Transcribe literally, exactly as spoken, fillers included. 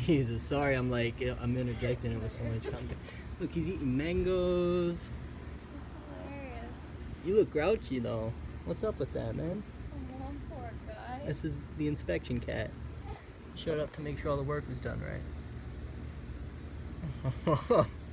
Jesus, sorry, I'm like, I'm interjecting it with so much content. Look, he's eating mangoes. That's hilarious. You look grouchy though. What's up with that, man? Oh, one poor guy. This is the inspection cat. Showed up to make sure all the work was done right.